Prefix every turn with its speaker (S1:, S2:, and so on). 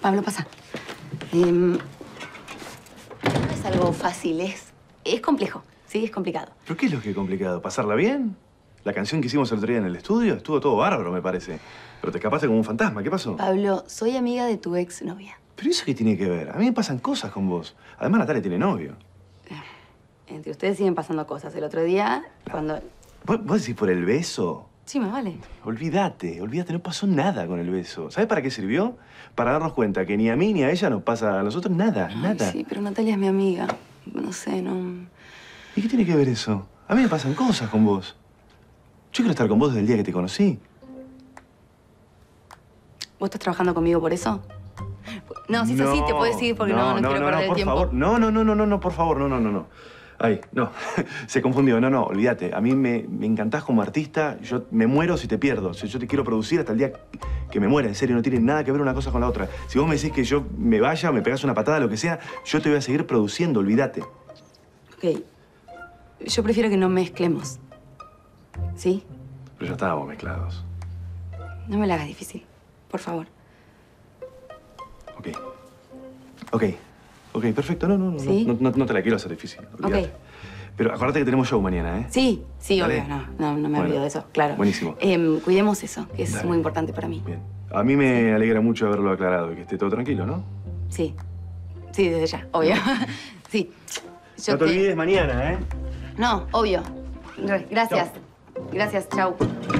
S1: Pablo, pasa. No es algo fácil, es complejo. Sí, es complicado.
S2: ¿Pero qué es lo que es complicado? ¿Pasarla bien? La canción que hicimos el otro día en el estudio estuvo todo bárbaro, me parece. Pero te escapaste como un fantasma. ¿Qué pasó?
S1: Pablo, soy amiga de tu exnovia.
S2: ¿Pero eso qué tiene que ver? A mí me pasan cosas con vos. Además, Natalia tiene novio.
S1: Entre ustedes siguen pasando cosas. El otro día, cuando...
S2: ¿Vos decís por el beso?
S1: Sí, más vale.
S2: Olvídate, no pasó nada con el beso. ¿Sabes para qué sirvió? Para darnos cuenta que ni a mí ni a ella nos pasa a nosotros nada, nada.
S1: Sí, pero Natalia es mi amiga. No sé, no...
S2: ¿Y qué tiene que ver eso? A mí me pasan cosas con vos. Yo quiero estar con vos desde el día que te conocí.
S1: ¿Vos estás trabajando conmigo por eso? No, si es así, te puedes ir porque no quiero perder el tiempo.
S2: Favor. No, por favor, no. Ay, no, se confundió. No, olvídate. A mí me encantás como artista. Yo me muero si te pierdo. O sea, yo te quiero producir hasta el día que me muera. En serio, no tiene nada que ver una cosa con la otra. Si vos me decís que yo me vaya, me pegás una patada, lo que sea, yo te voy a seguir produciendo, olvídate.
S1: Ok. Yo prefiero que no mezclemos. ¿Sí?
S2: Pero ya estábamos mezclados.
S1: No me la hagas difícil, por favor.
S2: Ok, perfecto.
S1: ¿Sí?
S2: No te la quiero hacer difícil, olvídate.
S1: Ok.
S2: Pero acuérdate que tenemos show mañana, ¿eh?
S1: Sí,
S2: Dale.
S1: obvio. No me olvido de eso, claro.
S2: Buenísimo.
S1: Cuidemos eso, que es
S2: Dale.
S1: muy importante para mí.
S2: Bien. A mí me alegra mucho haberlo aclarado y que esté todo tranquilo, ¿no?
S1: Sí. Sí, desde ya, obvio. Sí.
S2: No te olvides mañana, ¿eh?
S1: No, obvio. Gracias. Gracias, chau.